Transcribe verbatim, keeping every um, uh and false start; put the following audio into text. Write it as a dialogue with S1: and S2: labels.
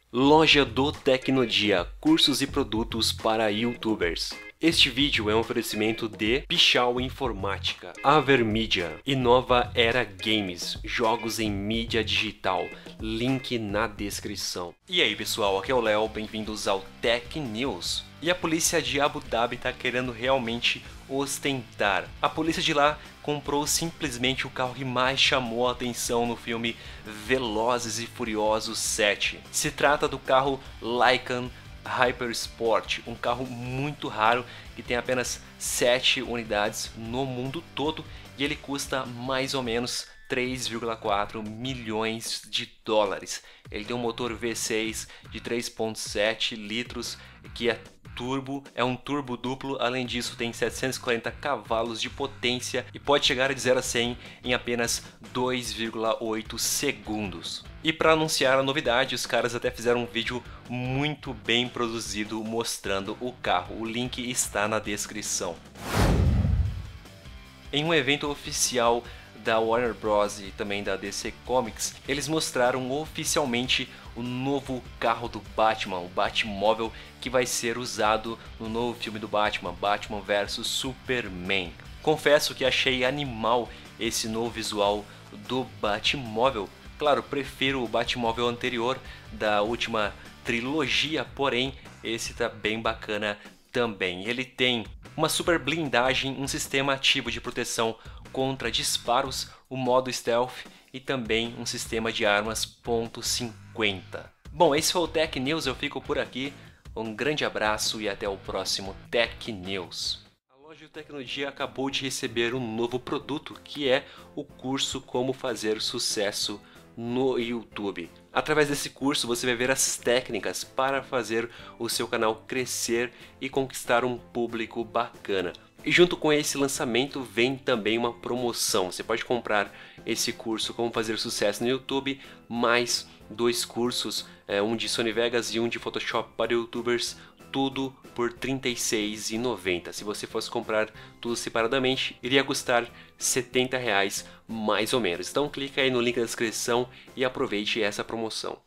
S1: Loja do Tecnodia, cursos e produtos para YouTubers. Este vídeo é um oferecimento de Pichau Informática, Avermídia e Nova Era Games, jogos em mídia digital, link na descrição. E aí pessoal, aqui é o Léo, bem-vindos ao Tech News. E a polícia de Abu Dhabi está querendo realmente ostentar. A polícia de lá comprou simplesmente o carro que mais chamou a atenção no filme Velozes e Furiosos sete. Se trata do carro Lykan Hypersport, um carro muito raro que tem apenas sete unidades no mundo todo e ele custa mais ou menos três vírgula quatro milhões de dólares. Ele tem um motor V seis de três ponto sete litros que é turbo, é um turbo duplo, além disso tem setecentos e quarenta cavalos de potência e pode chegar de zero a cem em apenas dois vírgula oito segundos. E para anunciar a novidade, os caras até fizeram um vídeo muito bem produzido mostrando o carro. O link está na descrição. Em um evento oficial da Warner Bros e também da D C Comics, eles mostraram oficialmente o novo carro do Batman, o Batmóvel, que vai ser usado no novo filme do Batman, Batman versus Superman. Confesso que achei animal esse novo visual do Batmóvel. Claro, prefiro o Batmóvel anterior da última trilogia, porém esse tá bem bacana também. Ele tem uma super blindagem, um sistema ativo de proteção contra disparos, o modo stealth e também um sistema de armas ponto cinquenta. Bom, esse foi o Tech News, eu fico por aqui. Um grande abraço e até o próximo Tech News. A loja do Tecnodia acabou de receber um novo produto, que é o curso Como Fazer Sucesso no YouTube. Através desse curso você vai ver as técnicas para fazer o seu canal crescer e conquistar um público bacana. E junto com esse lançamento vem também uma promoção. Você pode comprar esse curso Como Fazer Sucesso no YouTube, mais dois cursos, um de Sony Vegas e um de Photoshop para YouTubers, tudo por trinta e seis reais e noventa centavos. Se você fosse comprar tudo separadamente, iria custar setenta reais mais ou menos. Então clica aí no link da descrição e aproveite essa promoção.